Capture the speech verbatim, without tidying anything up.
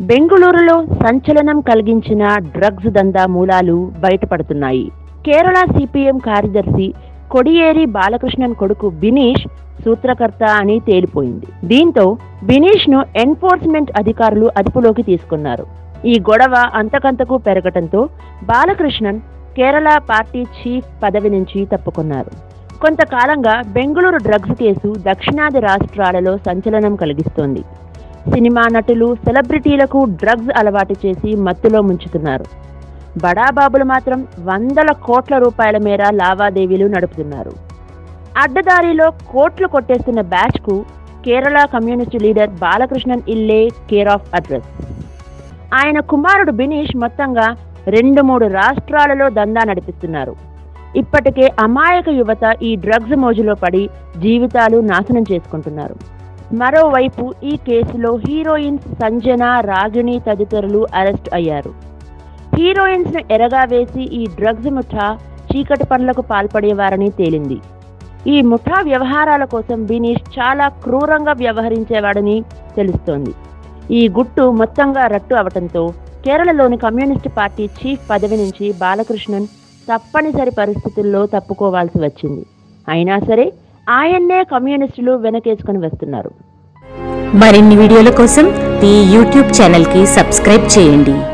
బెంగుళూరులో సంచలనం కలిగించిన డ్రగ్స్ దందా మూలాలు బయటపడుతున్నాయి. కేరళ సిపిఎం కార్యదర్శి కొడియేరి బాలకృష్ణన్ కొడుకు బినీష్ సూత్రకర్త అని తేలిపోయింది. దీంతో బినీష్ ను ఎన్ఫోర్స్మెంట్ అధికారులు అదుపులోకి తీసుకున్నారు. ఈ గొడవ అంతకంతకు పెరగటంతో బాలకృష్ణన్ కేరళ పార్టీ చీఫ్ పదవి నుంచి తప్పుకున్నారు. కొంతకాలంగా బెంగుళూరు డ్రగ్స్ కేసు దక్షిణాది రాష్ట్రాలలో సంచలనం కలిగిస్తోంది. సినిమా నటులు, సెలబ్రిటీలకు డ్రగ్స్ అలవాటు చేసి మత్తులో ముంచుతున్నారు. బడాబాబులు మాత్రం వందల కోట్ల రూపాయల మేర లావాదేవీలు నడుపుతున్నారు. అడ్డదారిలో కోట్లు కొట్టేస్తున్న బ్యాచ్ కు కేరళ కమ్యూనిస్టు లీడర్ బాలకృష్ణన్ ఇల్లే కేర్ ఆఫ్ అడ్రస్. ఆయన కుమారుడు బినీష్ మొత్తంగా రెండు మూడు రాష్ట్రాలలో దందా నడిపిస్తున్నారు. ఇప్పటికే అమాయక యువత ఈ డ్రగ్స్ మోజులో పడి జీవితాలు నాశనం చేసుకుంటున్నారు. మరోవైపు ఈ కేసులో హీరోయిన్స్ సంజన, రాగిణి తదితరులు అరెస్ట్ అయ్యారు. హీరోయిన్స్ ను ఎరగా వేసి ఈ డ్రగ్స్ ముఠా చీకటి పనులకు పాల్పడేవారని తేలింది. ఈ ముఠా వ్యవహారాల కోసం బినీష్ చాలా క్రూరంగా వ్యవహరించేవాడని తెలుస్తోంది. ఈ గుట్టు మొత్తంగా రట్టు అవటంతో కేరళలోని కమ్యూనిస్టు పార్టీ చీఫ్ పదవి నుంచి బాలకృష్ణన్ తప్పనిసరి పరిస్థితుల్లో తప్పుకోవాల్సి వచ్చింది. అయినా సరే ఆయన్నే కమ్యూనిస్టులు వెనకేసుకుని వస్తున్నారు. మరిన్ని వీడియోల కోసం ఈ యూట్యూబ్ ఛానల్ కి సబ్స్క్రైబ్ చేయండి.